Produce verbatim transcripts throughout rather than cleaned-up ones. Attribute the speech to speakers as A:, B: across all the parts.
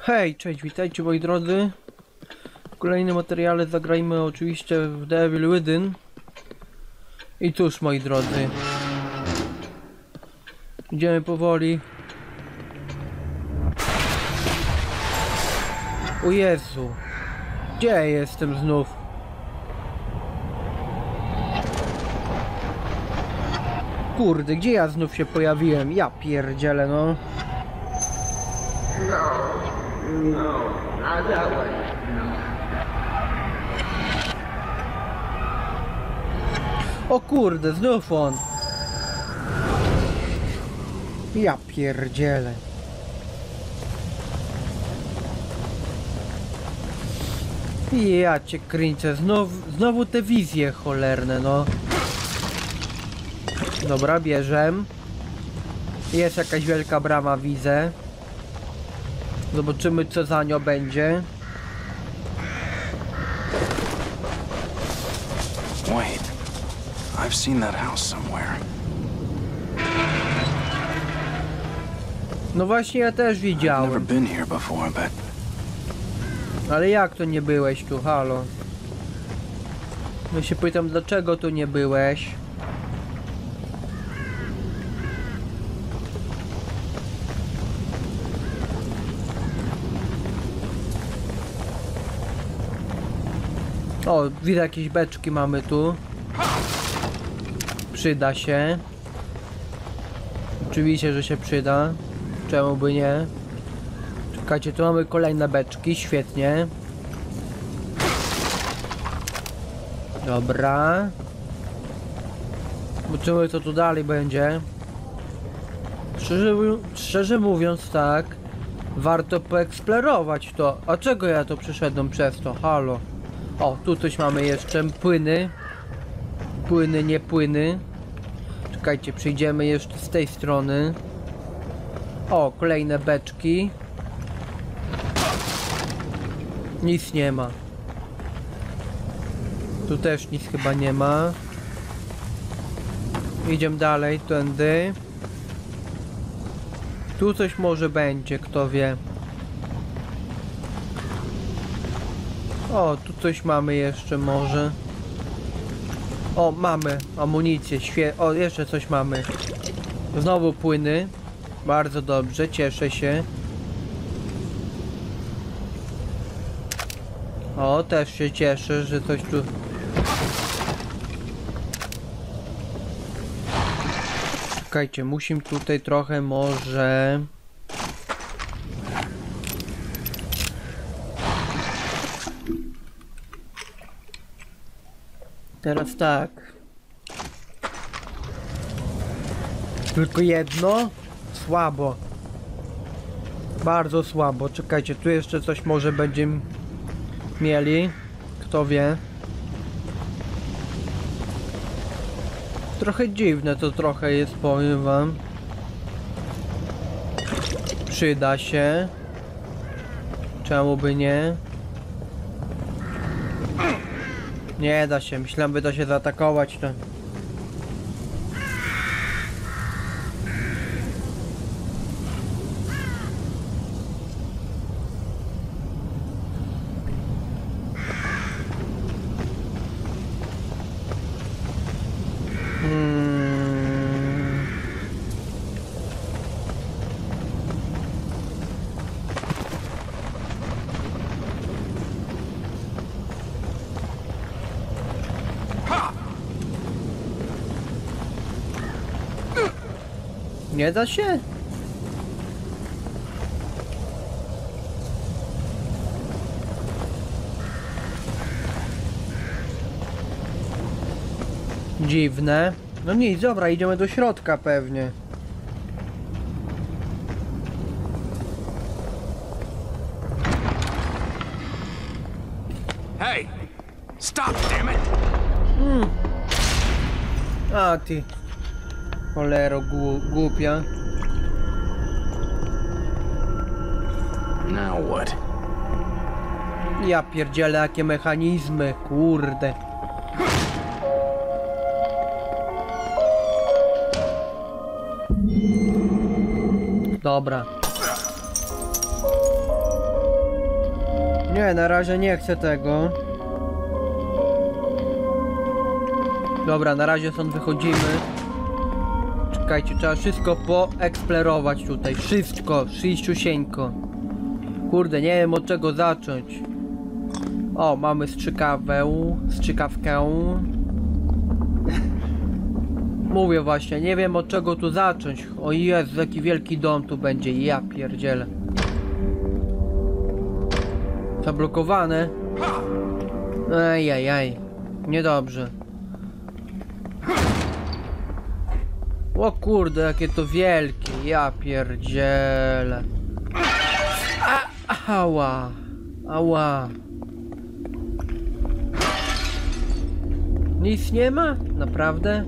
A: Hej, cześć, witajcie moi drodzy. W kolejnym materiale zagrajmy oczywiście w The Evil Within. I cóż, moi drodzy, idziemy powoli. O Jezu, gdzie ja jestem znów? Kurde, gdzie ja znów się pojawiłem? Ja pierdzielę, no.
B: No, no, not that way. No.
A: O kurde, znów on. Ja pierdzielę. Ja cię kręcę, znów, znowu te wizje cholerne, no. Dobra, bierzem. Jest jakaś wielka brama, widzę. Zobaczymy, co za nią będzie.
C: Wait, I've seen that house somewhere.
A: No właśnie, ja też
C: I've never
A: widziałem.
C: been here before, but
A: Ale jak to nie byłeś tu, halo? Ja się pytam, dlaczego tu nie byłeś? O, widzę, jakieś beczki mamy tu. Przyda się. Oczywiście, że się przyda. Czemu by nie? Czekajcie, tu mamy kolejne beczki, świetnie. Dobra. Zobaczymy, co tu dalej będzie. Szczerze, szczerze mówiąc, tak, warto poeksplorować to. A czego ja to przyszedłem przez to? Halo. O, tu coś mamy jeszcze. Płyny. Płyny, nie płyny. Czekajcie, przyjdziemy jeszcze z tej strony. O, kolejne beczki. Nic nie ma. Tu też nic chyba nie ma. Idziemy dalej, tędy. Tu coś może będzie, kto wie. O, tu coś mamy jeszcze może. O, mamy amunicję, świe... O, jeszcze coś mamy. Znowu płyny. Bardzo dobrze, cieszę się. O, też się cieszę, że coś tu... Czekajcie, musimy tutaj trochę może... Teraz tak. Tylko jedno? Słabo. Bardzo słabo. Czekajcie, tu jeszcze coś może będziemy mieli. Kto wie. Trochę dziwne to trochę jest, powiem wam. Przyda się. Czemu by nie? Nie da się, myślałem, by da się zaatakować to. Hmm. Nie da się? Dziwne. No nic, dobra, idziemy do środka pewnie.
C: hey, stop, damn it!
A: Hmm. A ty. Cholero głupia.
C: Now what?
A: Ja pierdzielę, jakie mechanizmy, kurde. Dobra. Nie, na razie nie chcę tego. Dobra, na razie stąd wychodzimy. Czekajcie, trzeba wszystko poeksplorować tutaj. Wszystko, wszystciusieńko. Kurde, nie wiem od czego zacząć. O, mamy strzykawę, strzykawkę. Mówię właśnie, nie wiem od czego tu zacząć. O Jezu, jaki wielki dom tu będzie, ja pierdzielę. Zablokowane. Ajajaj, niedobrze. O kurde, jakie to wielkie, ja pierdzielę. A, ała, ała. Nic nie ma? Naprawdę?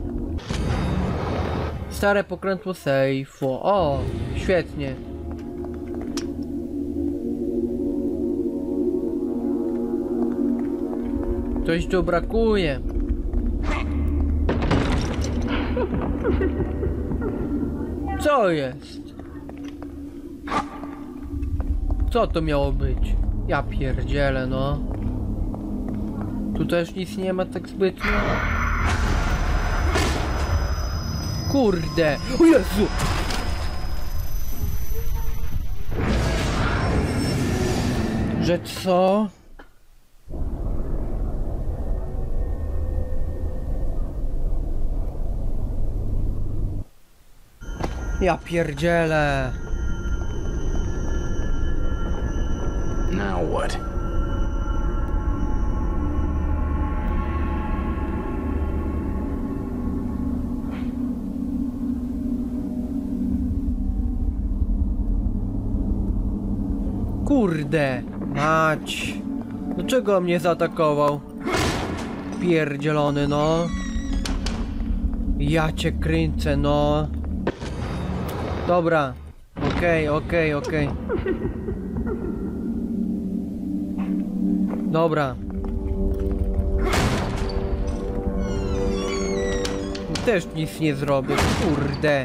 A: Stare pokrętło sejfu. O, świetnie. Coś tu brakuje. Co jest? Co to miało być? Ja pierdzielę, no. Tu też nic nie ma tak zbytnio. Kurde! O Jezu! Że co? Ja pierdzielę.
C: Now what?
A: Kurde, mać. Dlaczego mnie zaatakował? Pierdzielony, no. Ja cię kręcę, no. Dobra. Okej, okay, okej, okay, okej. Okay. Dobra. Też nic nie zrobię, kurde.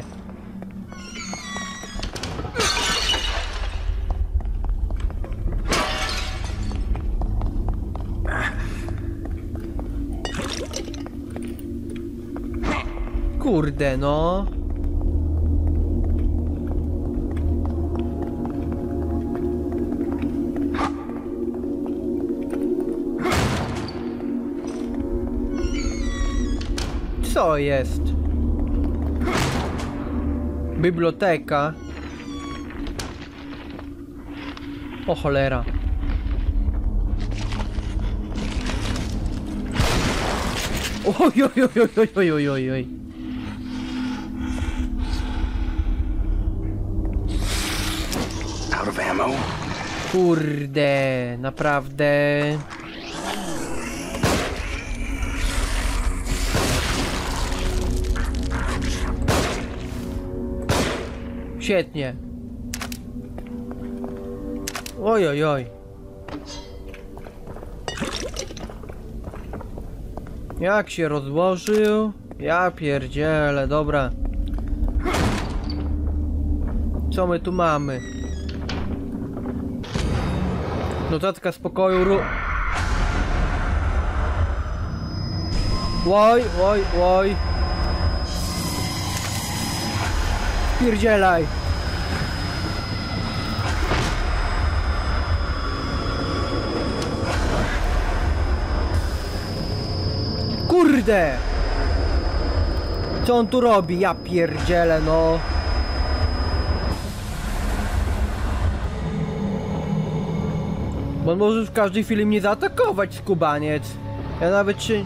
A: Kurde, no. Co jest? Biblioteka. O cholera. Oj, oj, oj, oj, oj, oj, oj, oj.
C: Out of ammo?
A: Kurde, naprawdę. Świetnie. Oj, oj, oj. Jak się rozłożył? Ja pierdzielę, dobra. Co my tu mamy? Notatka spokoju ru... Oj, oj, oj. Pierdzielaj. Kurde! Co on tu robi? Ja pierdzielę, no. Bo on może w każdej chwili mnie zaatakować, skubaniec. Ja nawet się...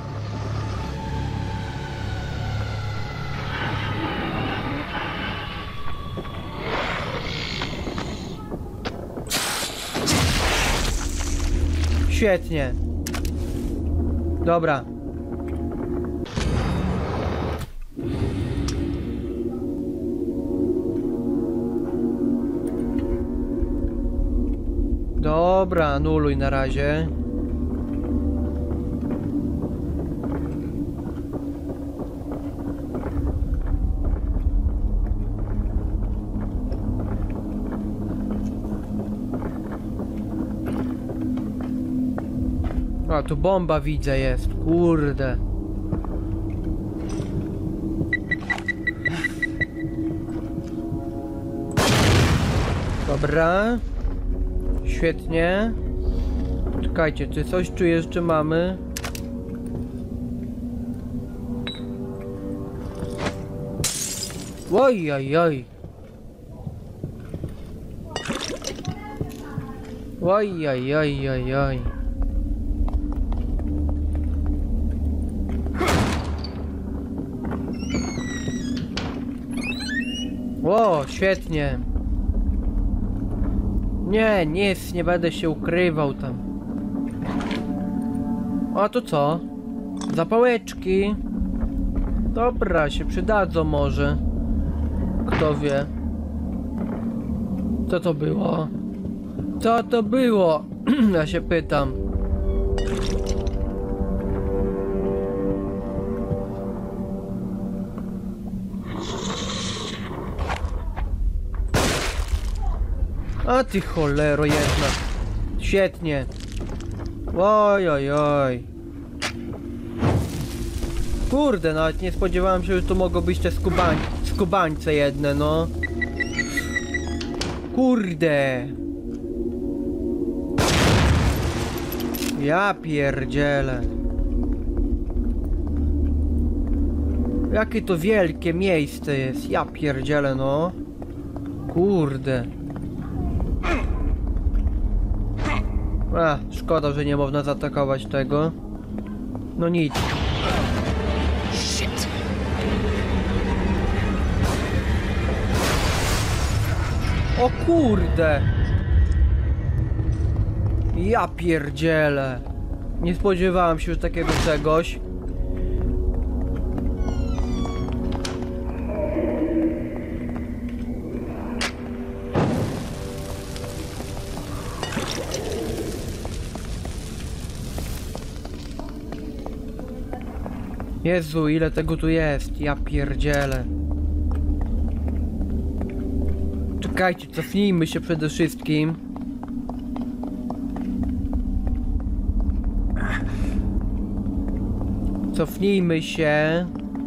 A: Świetnie. Dobra. Dobra, anuluj na razie. A, tu bomba widzę jest, kurde. Dobra. Świetnie. Czekajcie, czy coś tu jeszcze mamy? Oj, oj, oj. Oj, oj, oj, oj, oj. O, świetnie. Nie, nic, nie będę się ukrywał tam. A to co? Zapałeczki. Dobra, się przydadzą może. Kto wie? Co to było? Co to było? Ja się pytam. A ty cholero jedna. Świetnie. Oj, oj, oj. Kurde, nawet nie spodziewałem się, że to mogą być te skubań skubańce jedne, no. Kurde. Ja pierdzielę. Jakie to wielkie miejsce jest. Ja pierdzielę, no. Kurde. A, szkoda, że nie można zaatakować tego. No nic.
C: Shit.
A: O kurde. Ja pierdzielę. Nie spodziewałem się już takiego czegoś. Jezu, ile tego tu jest, ja pierdzielę. Czekajcie, cofnijmy się przede wszystkim. Cofnijmy się.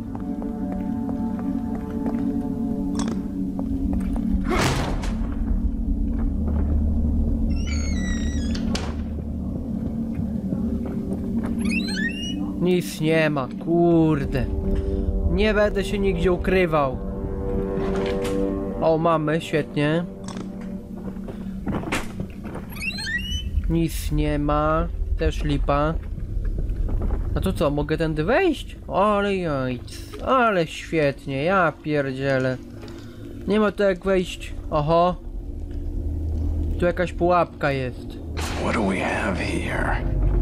A: Nic nie ma, kurde. Nie będę się nigdzie ukrywał. O, mamy, świetnie. Nic nie ma. Też lipa. A to co, mogę tędy wejść? Ale jajc, ale świetnie, ja pierdzielę. Nie ma tu jak wejść. Oho. Tu jakaś pułapka jest.
C: What do we have here?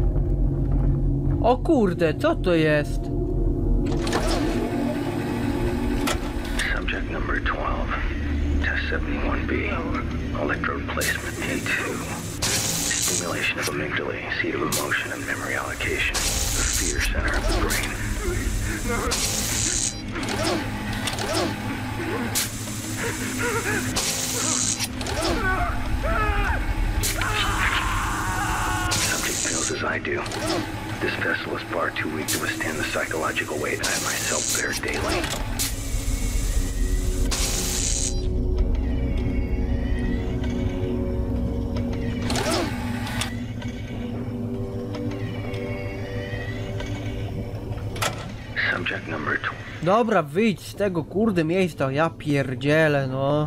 A: O kurde, co to jest?
D: Subject number twelve, test seventy-one B, electrode placement A two, stimulation of amygdala, seat of emotion and memory allocation, the fear center of the brain. Subject feels as I do. This vessel is far too weak to withstand the psychological weight I myself bear daily. Subject number two.
A: Dobra, wyjdź z tego kurde miejsca, ja pierdzielę, no.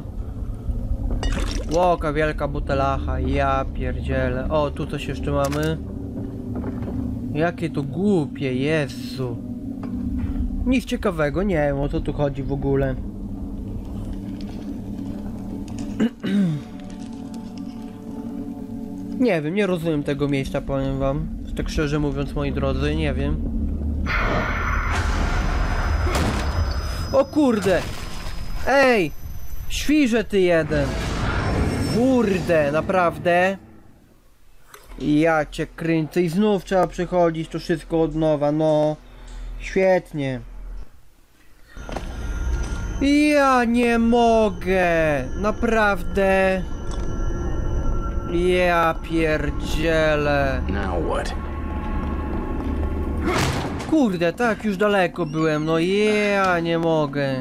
A: Łoka wielka butelacha, ja pierdzielę. O, tu coś jeszcze mamy. Jakie to głupie, Jezu. Nic ciekawego, nie wiem o co tu chodzi w ogóle. Nie wiem, nie rozumiem tego miejsca, powiem wam. Tak szczerze mówiąc, moi drodzy, nie wiem. O kurde! Ej! Świrze ty jeden! Kurde, naprawdę? Ja cię kręcę i znów trzeba przechodzić to wszystko od nowa, no. Świetnie. Ja nie mogę! Naprawdę? Ja pierdzielę.
C: Now what?
A: Kurde, tak, już daleko byłem, no ja nie mogę.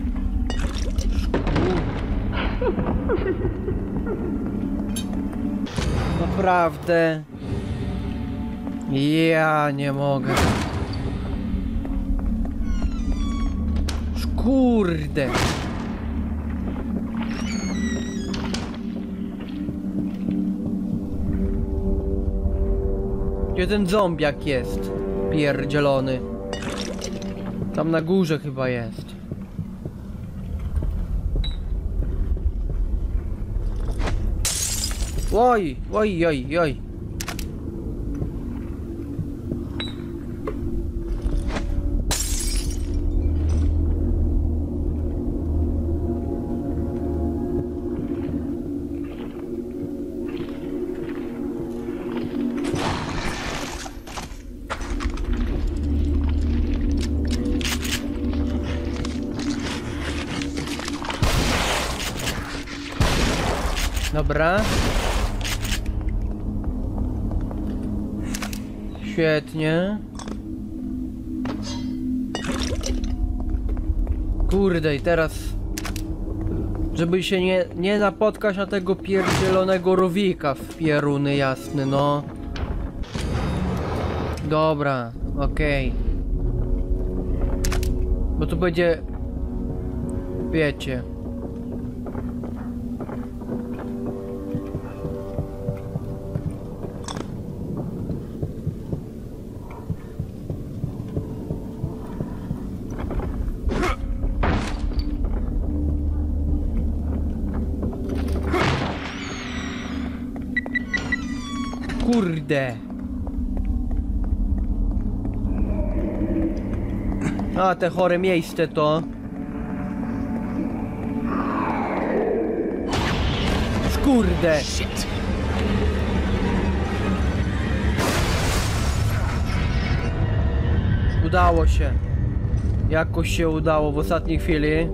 A: Naprawdę. Ja nie mogę. Kurde. Gdzie ten zombiak jest? Pierdzielony. Tam na górze chyba jest. Oj, oj, oj, oj. Dobra. Świetnie. Kurde, i teraz... Żeby się nie, nie napotkać na tego pierdzielonego rowika w pieruny jasny, no. Dobra, okej. Okay. Bo tu będzie... Wiecie... Kurde. A, te chore miejsce to. Kurde. Udało się. Jakoś się udało w ostatniej chwili.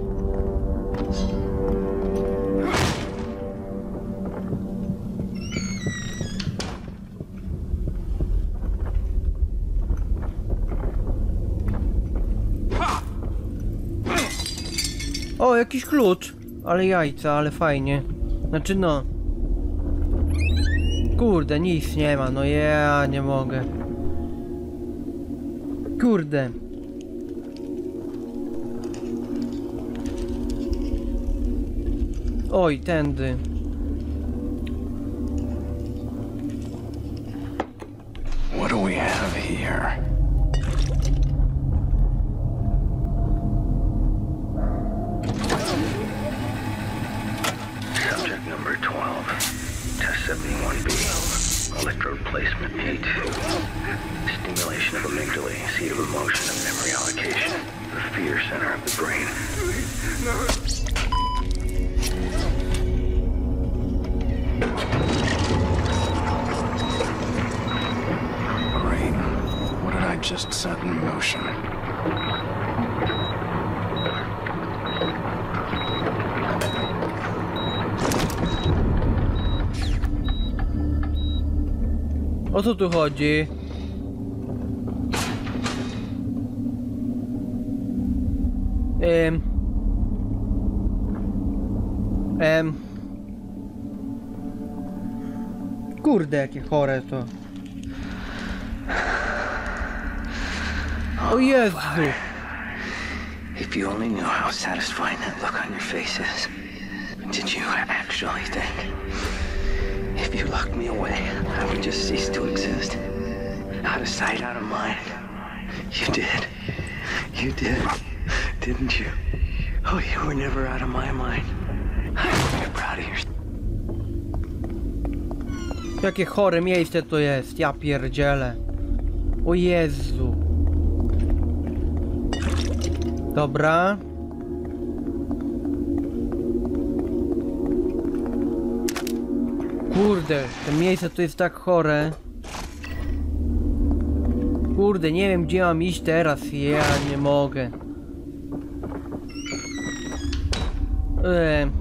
A: O, jakiś klucz. Ale jajca, ale fajnie. Znaczy no. Kurde, nic nie ma. No ja nie mogę. Kurde. Oj, tędy.
C: What do we have here?
D: Subject number twelve. Test seventy-one B. Electrode placement A two. Stimulation of amygdala, seat of emotion and memory allocation. The fear center of the brain.
C: Great. What did I just set in motion?
A: O co tu chodzi? Em. Em. Kurde, jakie chore to. O Jezu!
D: If you only knew how satisfying that look on your face is. Did you actually think? If you locked me away, I would just cease to exist. Out of sight, out of mind. You did. You did. Didn't you? Oh, you were never out of my mind. I'm proud of yourself.
A: Jakie chore miejsce to jest, ja pierdzielę. O Jezu. Dobra. Kurde, to miejsce to jest tak chore. Kurde, nie wiem gdzie mam iść teraz, ja nie mogę. Eee.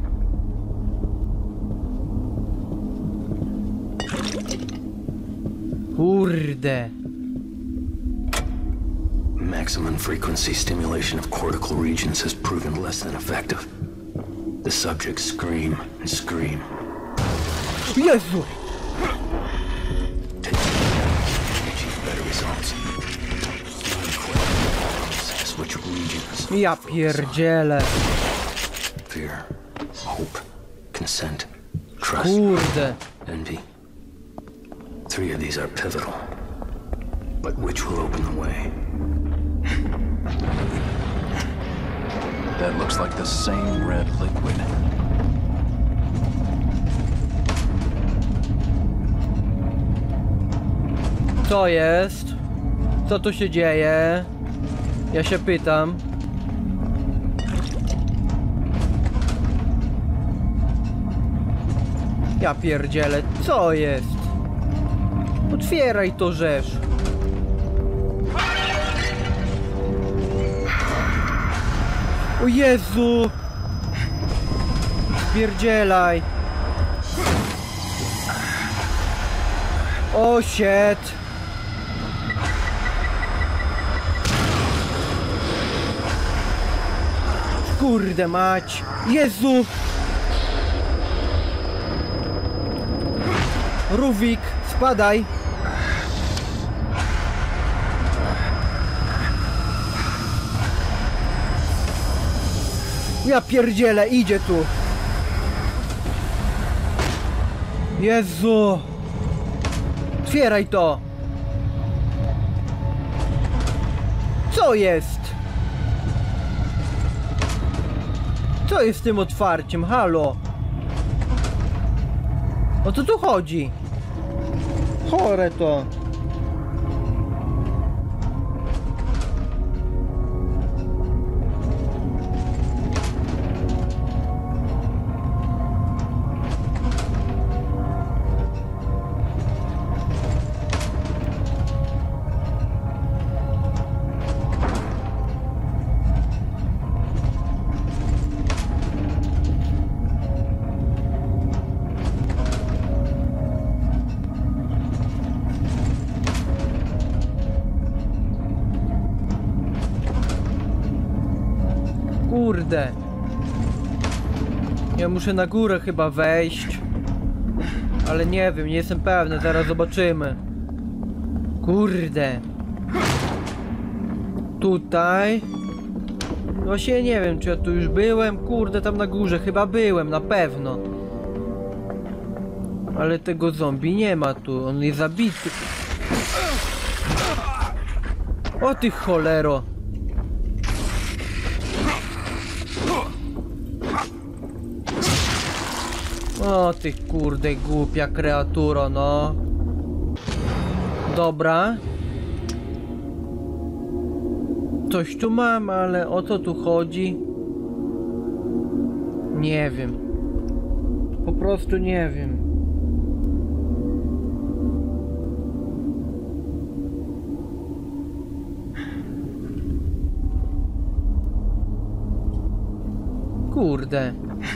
A: Kurde.
C: Maximum frequency stimulation of cortical regions has proven less than effective. The subjects scream and scream.
A: Jezu!
C: Achieve better results. Switch regions.
A: Ja pierdzielę.
C: Fear, hope, consent, trust,
A: Kurde.
C: envy. Three of these are pivotal. But which will open the way?
E: That looks like the same red liquid.
A: Co jest? Co tu się dzieje? Ja się pytam. Ja pierdzielę, co jest? Otwieraj to rzecz. O Jezu! Pierdzielaj! O shit! Kurde mać! Jezu! Ruvik, spadaj! Ja pierdzielę, idzie tu! Jezu! Otwieraj to! Co jest? Co jest z tym otwarciem? Halo? O co tu chodzi? Chore to! Kurde. Ja muszę na górę chyba wejść. Ale nie wiem, nie jestem pewny, zaraz zobaczymy. Kurde. Tutaj. Właśnie nie wiem, czy ja tu już byłem. Kurde, tam na górze chyba byłem, na pewno. Ale tego zombie nie ma tu, on jest zabity. O ty cholero. O ty kurde głupia kreaturo, no. Dobra. Coś tu mam, ale o co tu chodzi? Nie wiem. Po prostu nie wiem. Kurde.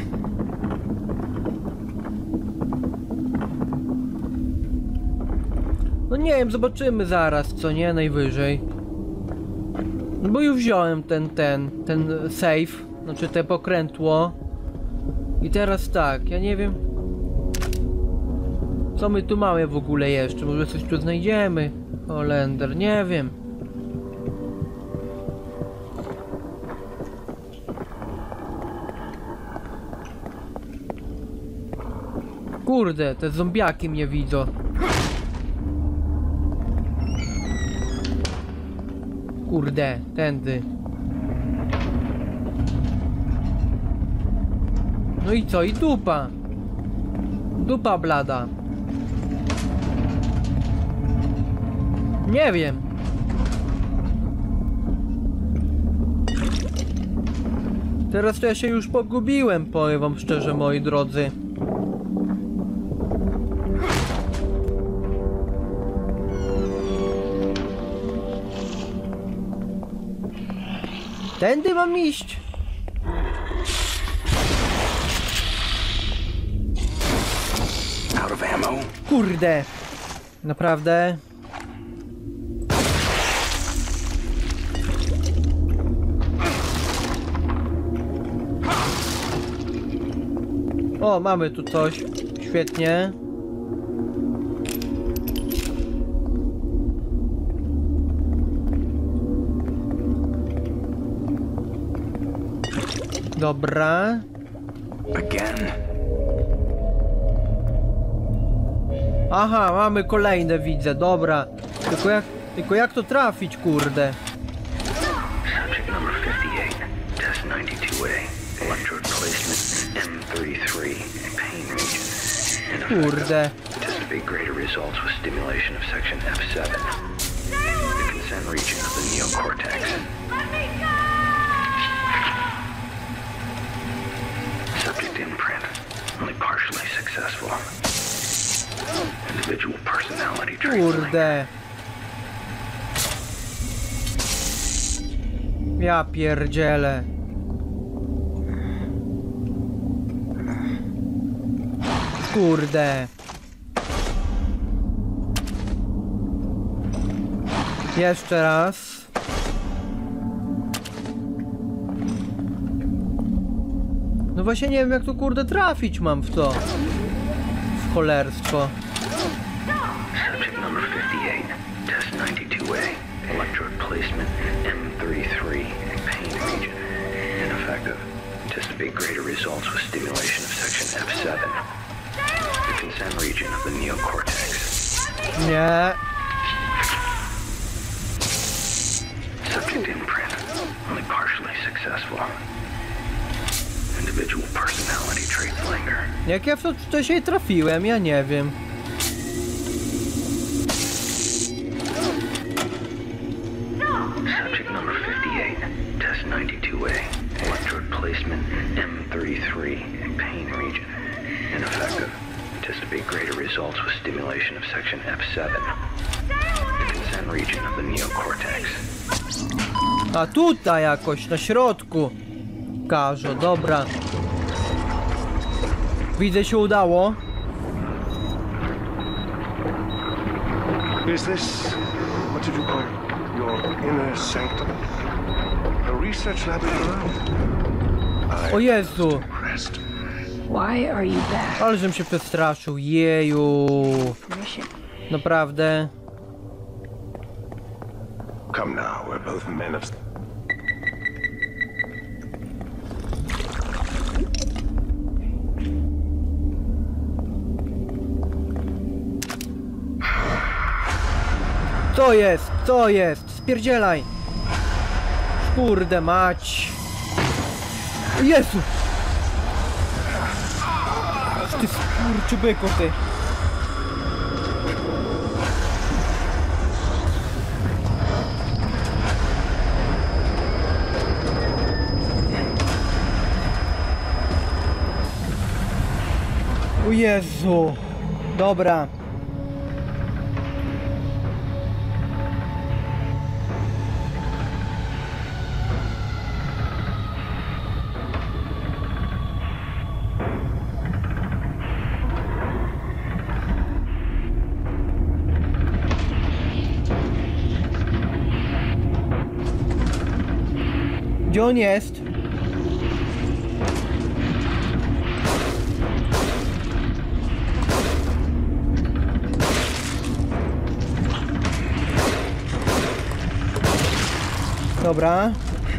A: No nie wiem, zobaczymy zaraz, co nie, najwyżej. No bo już wziąłem ten, ten, ten safe, znaczy te pokrętło. I teraz tak, ja nie wiem, co my tu mamy w ogóle jeszcze, może coś tu znajdziemy. Holender, nie wiem. Kurde, te zombiaki mnie widzą. Kurde, tędy. No i co? I dupa. Dupa blada. Nie wiem. Teraz to ja się już pogubiłem, powiem wam szczerze, moi drodzy. Tędy mam iść.
C: Out of ammo?
A: Kurde. Naprawdę. O, mamy tu coś. Świetnie. Dobra.
C: Again.
A: Aha, mamy kolejne, widzę, dobra. Tylko jak, tylko jak to trafić, kurde?
D: Subject number fifty-eight, test ninety-two A, electrode placement M thirty-three, pain region.
A: Kurde.
D: Anticipate greater results with stimulation of section F seven, the consent region of the neocortex. Subject imprint, only partially successful. Individual personality traits.
A: Kurde. Ja pierdzielę. Kurde. Jeszcze raz. No właśnie nie wiem jak tu kurde trafić mam w to. W cholerstwo.
D: Subject number fifty-eight, test ninety-two A, electrode placement M thirty-three, pain region. Ineffective. Anticipate greater results with stimulation of section F seven, the consent region of the neocortex.
A: Nie.
D: Subject imprint, only partially successful. Individual personality traits linger.
A: Jak ja w to wcześniej trafiłem, ja nie wiem.
D: Subject number fifty-eight, test ninety-two A, electrode placement M thirty-three, pain region. Ineffective. Anticipate greater results with stimulation of section F seven, the consent region of the neocortex.
A: A tutaj jakoś, na środku. Każo, dobra. Widzę, się udało.
F: Is this, what did you call it? Your inner sanctum? A research laboratory?
A: O Jezu.
F: Impressed.
G: Why are you back?
A: Ale żem się przestraszył, jeju.
G: Mission.
A: Naprawdę.
F: Come now, we're both men of...
A: Co jest? Co jest? Spierdzielaj! Kurde mać! Jezu! Ty skurczybyku, ty! O Jezu! Dobra. Gdzie on jest? Dobra.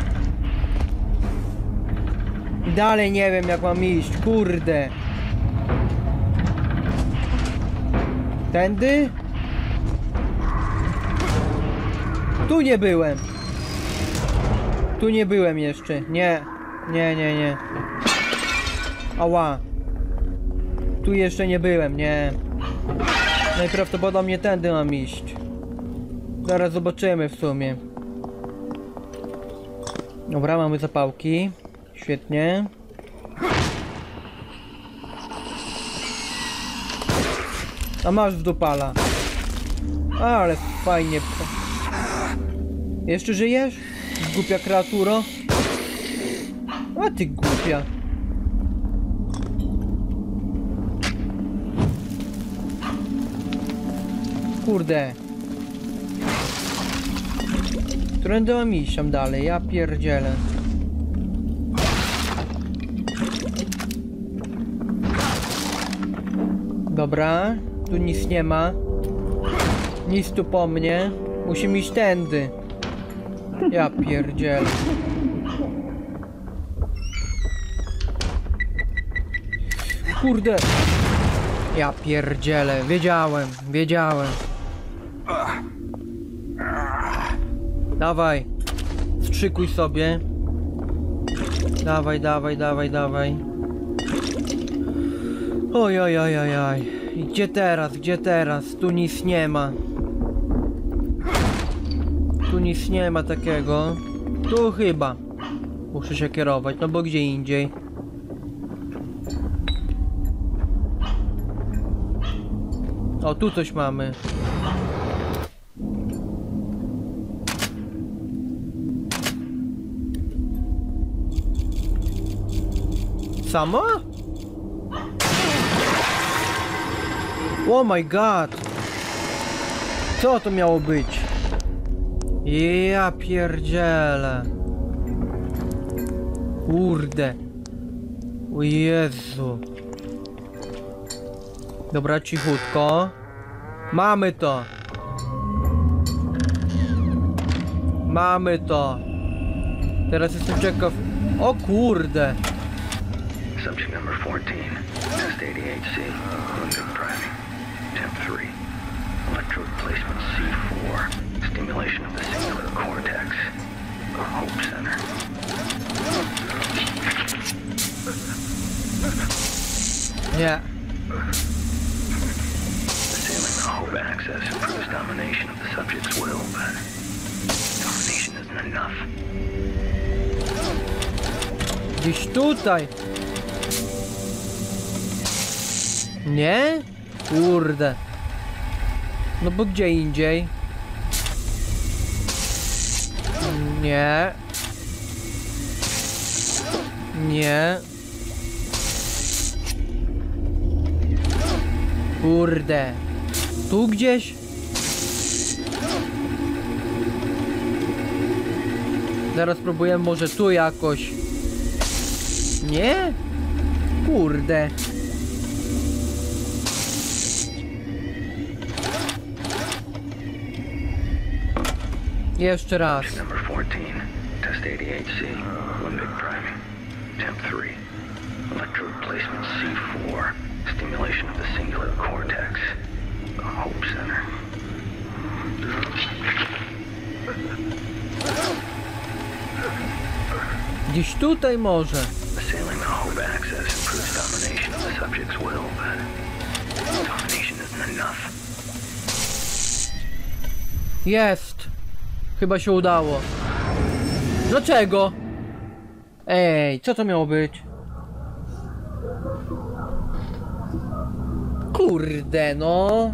A: Dalej nie wiem jak mam iść, kurde. Tędy? Tu nie byłem. Tu nie byłem jeszcze. Nie. Nie, nie, nie. Ała. Tu jeszcze nie byłem, nie. Najprawdopodobniej tędy mam iść. Zaraz zobaczymy w sumie. Dobra, mamy zapałki. Świetnie. A masz w dupala. Ale fajnie. Jeszcze żyjesz? Głupia kreaturo. A ty głupia. Kurde. Którędy mam iść tam dalej? Ja pierdzielę. Dobra, tu nic nie ma. Nic tu po mnie. Musimy iść tędy. Ja pierdzielę. Kurde. Ja pierdzielę. Wiedziałem, wiedziałem. Dawaj. Wstrzykuj sobie. Dawaj, dawaj, dawaj, dawaj. Oj, oj, oj, oj, oj. I gdzie teraz, gdzie teraz? Tu nic nie ma. Tu nic nie ma takiego. Tu chyba. Muszę się kierować, no bo gdzie indziej. O, tu coś mamy. Samo? Oh my god! Co to miało być? Ja pierdzielę. Kurde. O Jezu. Dobra, cichutko. Mamy to. Mamy to. Teraz jestem ciekaw. O kurde.
D: Subject number fourteen, test eighty-eight C, limited priming. Temp three, electrode placement C four, stimulation of the singular cortex, the Hope Center.
A: Nie.
D: Assailing the Hope access improves domination of the subject's will, but domination isn't enough.
A: Gdzieś tutaj. Nie? Kurde. No bo gdzie indziej? Nie. Nie. Kurde. Tu gdzieś? Zaraz spróbujemy może tu jakoś. Nie? Kurde. Jeszcze raz.
D: Subject number fourteen, test eighty-eight C, limited priming. Temp three, electrode placement C four, stimulation of the singular cortex, the Hope Center.
A: Gdzieś tutaj może.
D: Assailing the Hope access improves domination of the subject's will, but domination isn't enough.
A: Jest. Chyba się udało. Dlaczego? Ej, co to miało być? Kurde, no.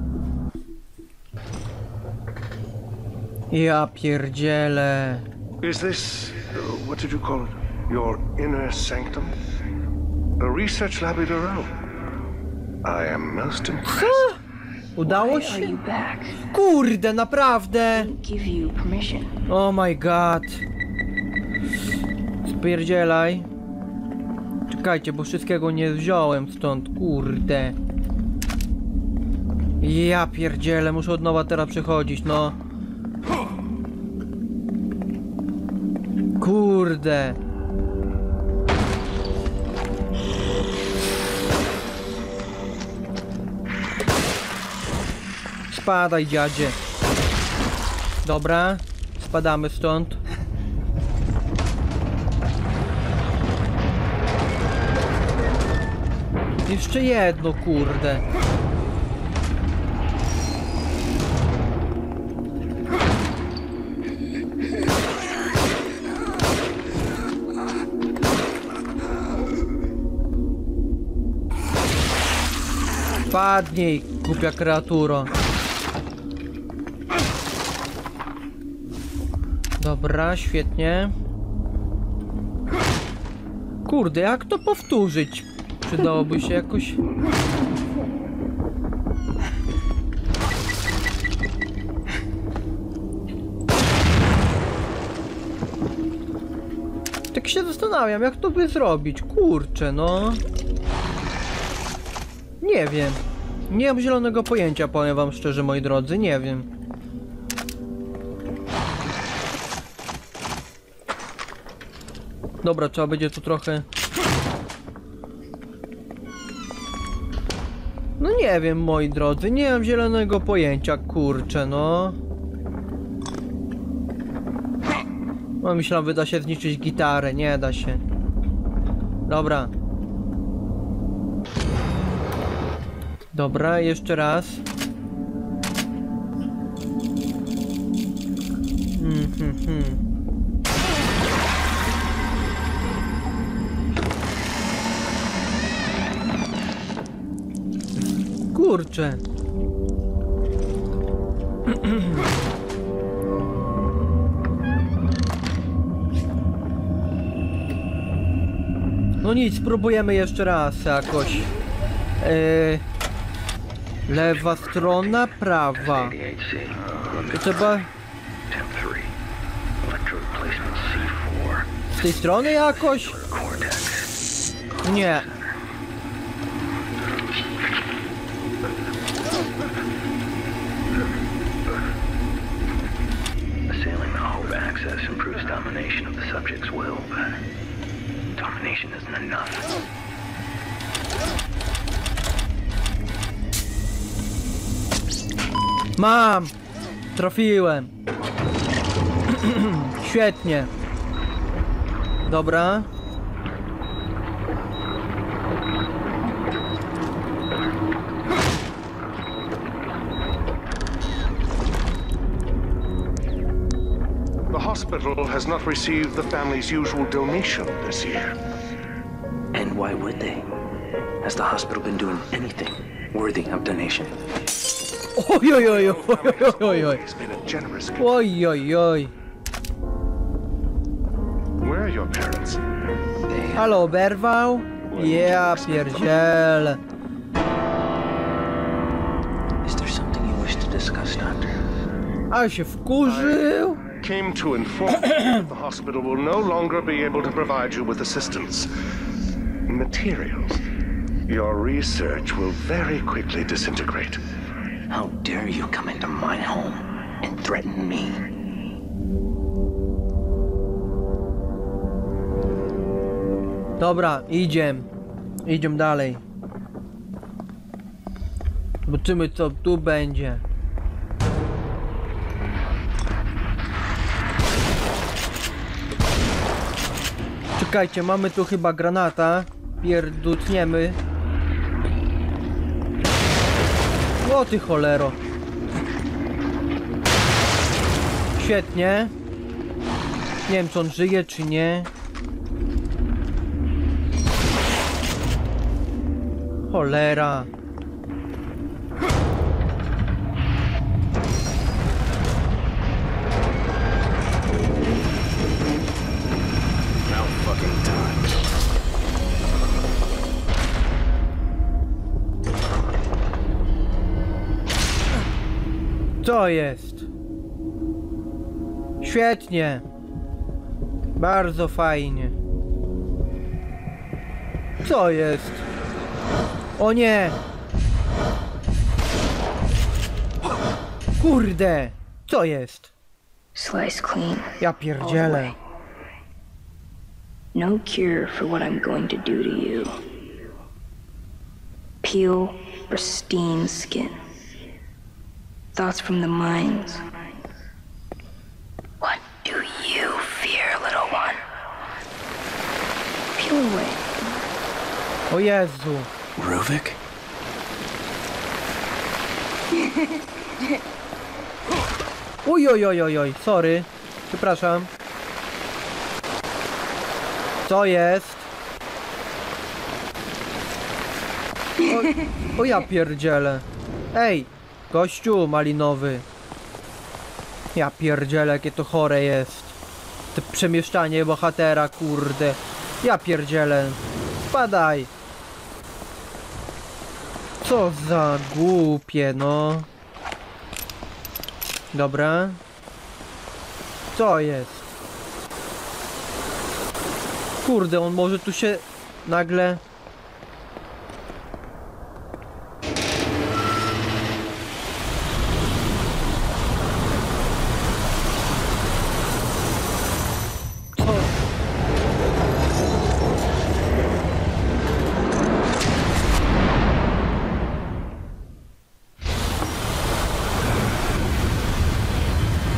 A: Ja pierdzielę.
F: Is this, uh, what did you call it? Your inner sanctum? A research lab of your own? I am most impressed.
A: Udało
G: Why are
A: się?
G: you back?
A: Kurde, naprawdę.
G: Give you permission.
A: Oh my god. Spierdzielaj. Czekajcie, bo wszystkiego nie wziąłem stąd, kurde. Ja pierdzielę, muszę od nowa teraz przechodzić, no. Kurde. Spadaj, dziadzie. Dobra, spadamy stąd. Jeszcze jedno, kurde. Padnij, głupia kreaturo. Dobra, świetnie. Kurde, jak to powtórzyć? Przydałoby się jakoś... Tak się zastanawiam, jak to by zrobić. Kurczę, no. Nie wiem. Nie mam zielonego pojęcia, powiem wam szczerze, moi drodzy, nie wiem. Dobra, trzeba będzie tu trochę... No nie wiem, moi drodzy, nie mam zielonego pojęcia, kurczę, no. No myślałem, że da się zniszczyć gitarę, nie da się. Dobra. Dobra, jeszcze raz. Hmm, hmm, hmm. Kurczę. No nic, spróbujemy jeszcze raz jakoś. Yy, lewa strona, prawa. To trzeba... Z tej strony jakoś? Nie.
D: Assailing the Hope access improves domination of the subject's will, but domination isn't enough.
A: Mam! Trafiłem. Świetnie. Dobra.
F: The hospital has not received the family's usual donation this year.
D: And why would they? Has the hospital been doing anything worthy of donation?
A: Oj, oj, oj, oj, oj, oj, oj.
F: It's been a generous gift.
A: Oj, oj, oj.
F: Where are your parents?
A: Halo, oberwał? Ja pierdzielę.
D: Is there something you wish to discuss, Doctor?
A: A się wkurzył.
F: Came to inform you that the hospital will no longer be able to provide you with assistance. Materials. Your research will very quickly disintegrate.
D: How dare you come into my home and threaten me?
A: Dobra, idziemy. Idziemy dalej. Zobaczymy, co tu będzie. Czekajcie, mamy tu chyba granata. Pierdutniemy. O ty cholero. Świetnie. Nie wiem, czy on żyje, czy nie. Cholera. Co jest? Świetnie. Bardzo fajnie. Co jest? O nie! Kurde! Co jest?
G: Slice clean.
A: Ja pierdzielę.
G: No cure for what I'm going to do to you. Peel pristine skin. Thoughts from the minds. What do you fear, little one? Peel away.
A: O Jezu.
C: Ruvik?
A: Oj, oj, oj, oj, oj, sorry. Przepraszam. Co jest? O, o ja pierdzielę. Ej, gościu malinowy. Ja pierdzielę, jakie to chore jest. To przemieszczanie bohatera, kurde. Ja pierdzielę. Spadaj. Co za głupie, no. Dobra. Co jest? Kurde, on może tu się nagle...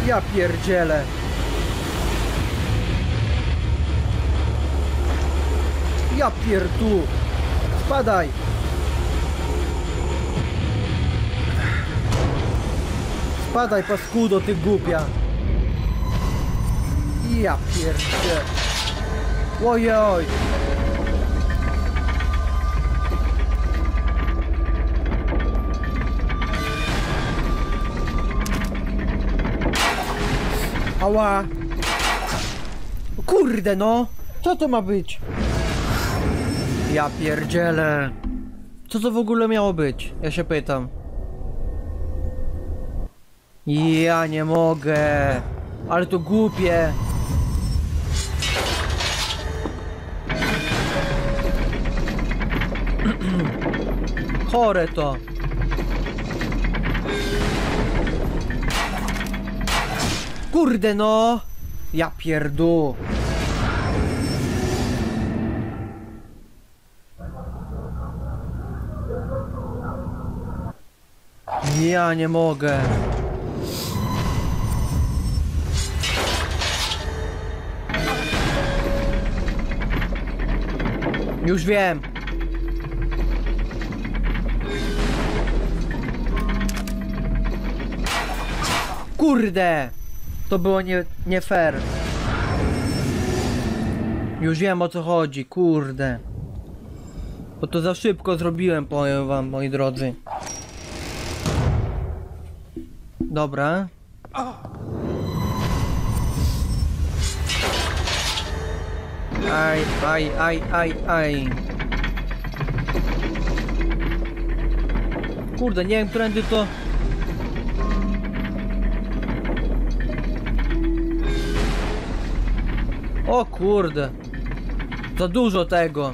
A: Ja pierdzielę. Ja pierdu. Spadaj. Spadaj, paskudo, ty głupia. Ja pierdzielę. Ojoj. Ała. Kurde no. Co to ma być? Ja pierdzielę. Co to w ogóle miało być? Ja się pytam. Ja nie mogę. Ale to głupie. Chore to. Kurde no. Ja pierdu. Ja nie mogę. Już wiem. Kurde. To było nie, nie fair. Już wiem, o co chodzi, kurde. Bo to za szybko zrobiłem, powiem wam, moi drodzy. Dobra. Aj, aj, aj, aj, aj. Kurde, nie wiem, którędy to... O kurde. Za dużo tego.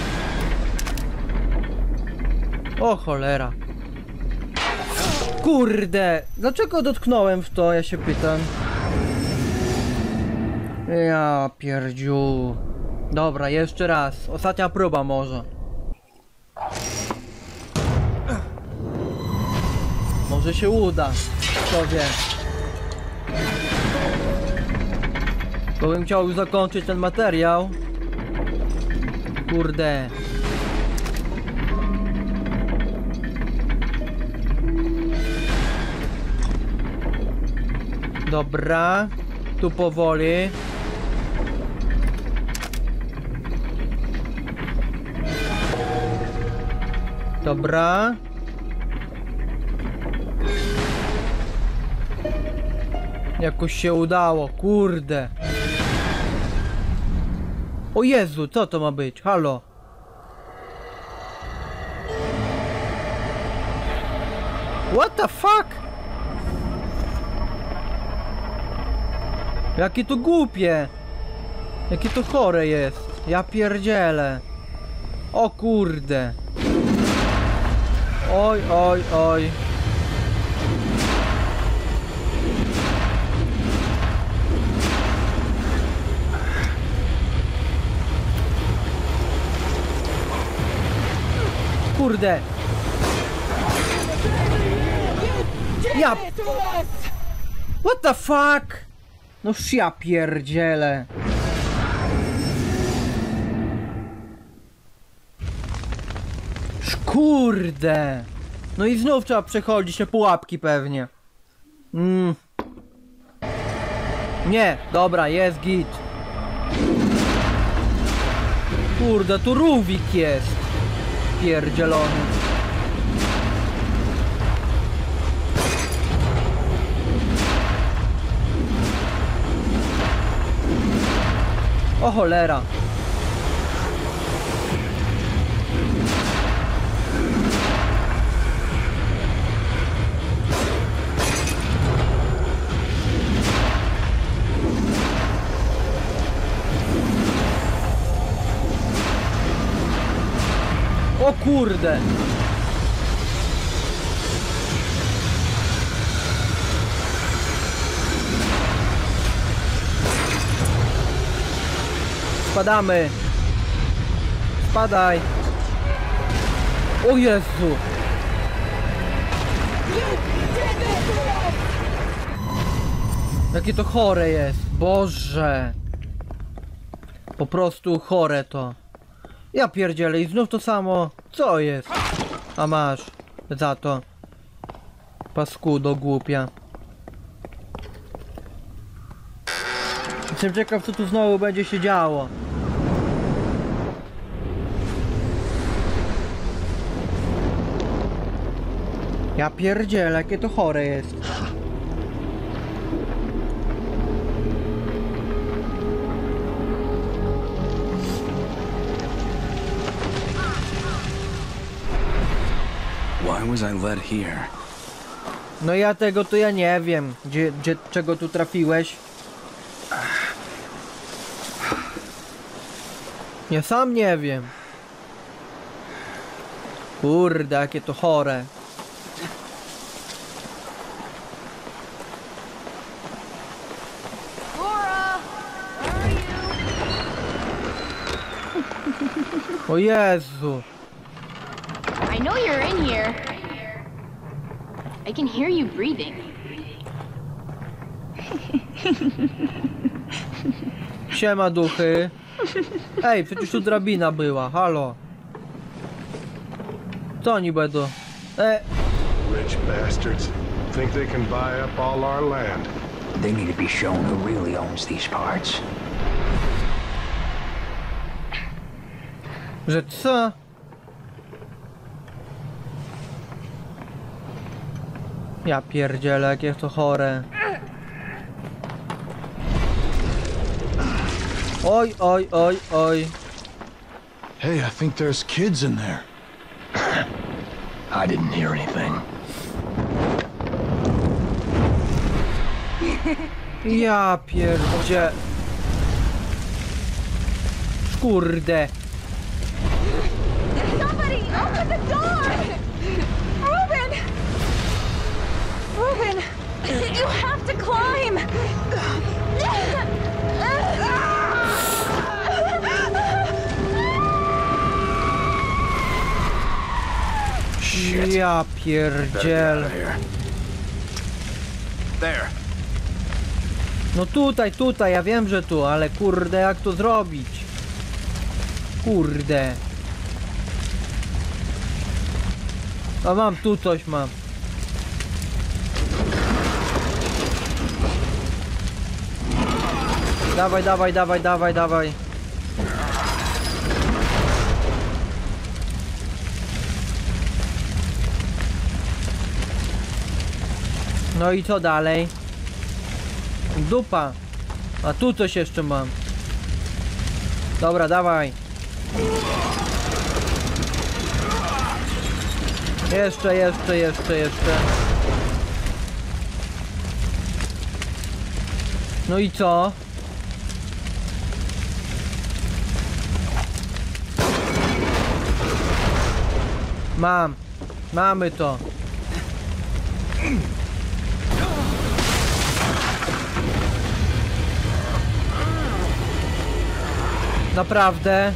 A: O cholera. Kurde. Dlaczego dotknąłem w to, ja się pytam. Ja pierdziu. Dobra, jeszcze raz. Ostatnia próba może. Może się uda. Kto wie. Bo bym chciał już zakończyć ten materiał. Kurde. Dobra. Tu powoli. Dobra. Jakoś się udało, kurde. O Jezu, co to ma być? Halo. What the fuck? Jakie to głupie. Jakie to chore jest. Ja pierdzielę. O kurde. Oj, oj, oj. Kurde. Ja... What the fuck? No ja pierdzielę. Kurde. No i znów trzeba przechodzić te pułapki pewnie. Mm. Nie, dobra, jest git. Kurde, tu Rubik jest. Pierdzielony. O cholera. O kurde. Spadamy. Spadaj. O Jezu. Jakie to chore jest. Boże. Po prostu chore to. Ja pierdzielę i znów to samo. Co jest? A masz. Za to. Paskudo głupia. Jestem ciekaw, co tu znowu będzie się działo. Ja pierdzielę, jakie to chore jest.
E: Why was I led here?
A: No ja tego to ja nie wiem. Gdzie, gdzie, czego tu trafiłeś? Ja sam nie wiem. Kurde, jakie to chore. O Jezu.
H: I know you're in here. I can hear you breathing.
A: Siema duchy. Ej, przecież tu drabina była, halo. Co oni będą? E,
F: Rich bastards think they can buy up all our land.
D: They need to be shown who really owns these parts.
A: że co? Ja pierdzielę, jakie to chore. Oj, oj, oj, oj.
E: Hey, I think there's kids in there.
C: I didn't hear anything.
A: Ja pierdzie... Kurde.
H: Somebody, open the door! Ruben! Ruben, you have to climb!
A: Ja pierdziel.
E: There.
A: No tutaj, tutaj, ja wiem, że tu, ale kurde, jak to zrobić? Kurde. A mam, tu coś mam. Dawaj, dawaj, dawaj, dawaj, dawaj. No i co dalej? Dupa. A tu coś jeszcze mam. Dobra, dawaj. Jeszcze, jeszcze, jeszcze, jeszcze. No i co? Mam. Mamy to. Naprawdę?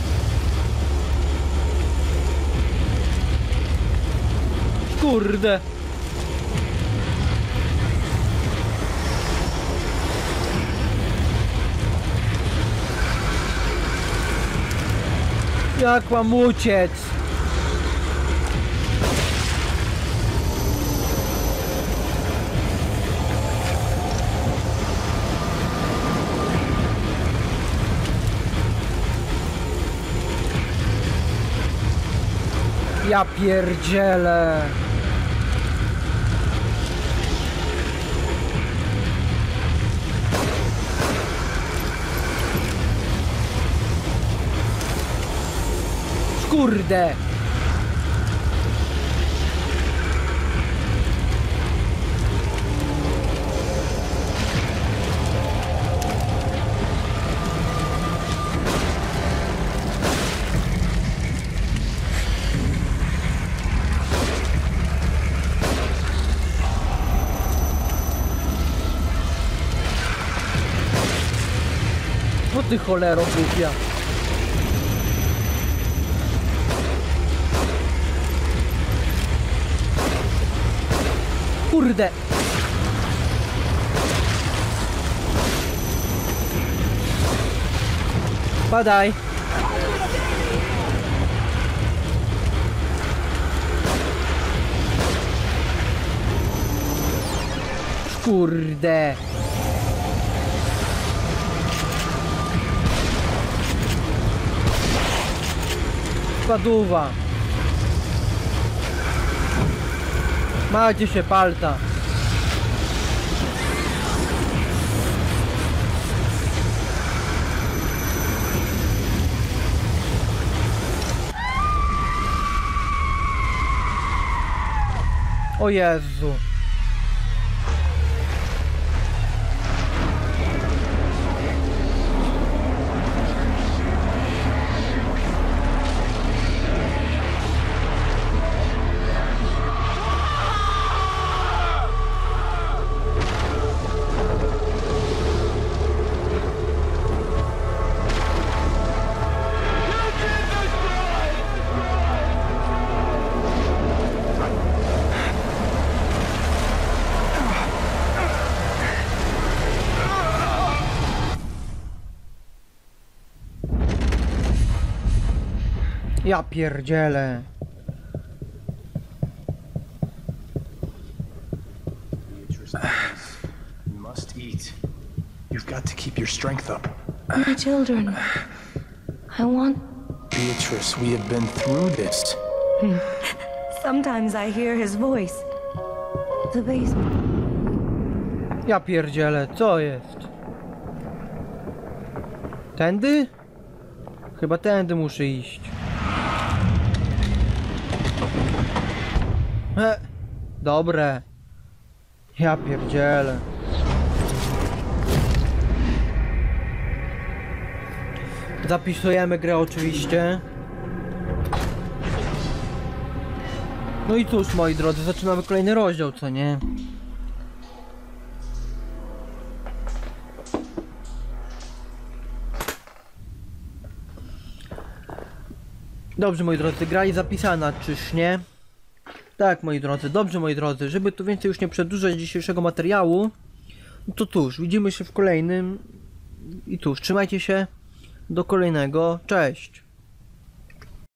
A: Kurde. Jak mam uciec? Ja pierdzielę. Kurde. O ty cholero głupia. Kurde. Padaj! Kurde! Spaduwa! Macie się palta! O Jezu! Ja pierdzielę.
E: You must eat. You've got to keep your strength up.
G: My children. I want...
E: Beatrice, we have been through this.
I: Sometimes I hear his voice. The basement.
A: Ja pierdzielę, co jest? Tędy? Chyba tędy muszę iść. He, dobre. Ja pierdzielę. Zapisujemy grę oczywiście. No i cóż, moi drodzy, zaczynamy kolejny rozdział, co nie? Dobrze, moi drodzy, gra jest zapisana, czyż nie? Tak, moi drodzy, dobrze, moi drodzy, żeby tu więcej już nie przedłużać dzisiejszego materiału, no to cóż, widzimy się w kolejnym i cóż, trzymajcie się, do kolejnego, cześć!